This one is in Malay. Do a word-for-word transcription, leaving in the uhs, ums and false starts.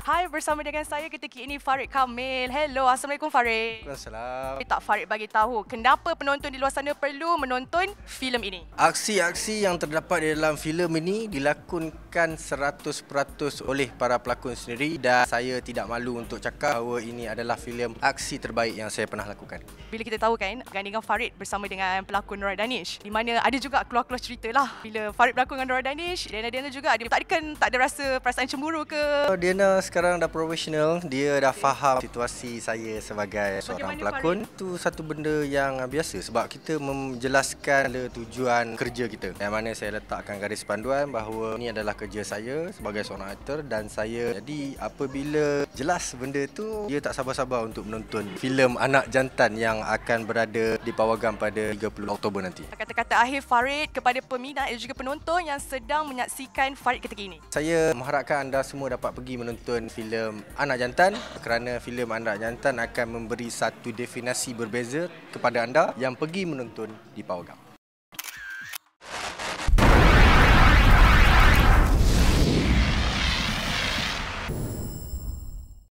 Hai, bersama dengan saya ketika ini Farid Kamil. Hello, Assalamualaikum Farid. Waalaikumsalam. Tak Farid bagi tahu, kenapa penonton di luar sana perlu menonton filem ini? Aksi-aksi yang terdapat di dalam filem ini dilakonkan seratus peratus oleh para pelakon sendiri dan saya tidak malu untuk cakap bahawa ini adalah filem aksi terbaik yang saya pernah lakukan. Bila kita tahu kan, gandingan Farid bersama dengan pelakon Nora Danish, di mana ada juga keluar-keluar cerita lah. Bila Farid berlakon dengan Nora Danish, Diana-Diana juga ada, tak ada kan tak ada rasa perasaan cemburu ke? Diana sekarang dah profesional, dia dah faham situasi saya sebagai seorang pelakon. Itu satu benda yang biasa sebab kita menjelaskan tujuan kerja kita. Yang mana saya letakkan garis panduan bahawa ini adalah kerja saya sebagai seorang aktor dan saya. Jadi apabila jelas benda tu, dia tak sabar-sabar untuk menonton filem Anak Jantan yang akan berada di Pawagam pada tiga puluh Oktober nanti. Kata-kata akhir Farid kepada peminat dan juga penonton yang sedang menyaksikan Farid ketika ini. Saya mengharapkan anda semua dapat pergi menonton filem Anak Jantan kerana filem Anak Jantan akan memberi satu definisi berbeza kepada anda yang pergi menonton di Pawagam.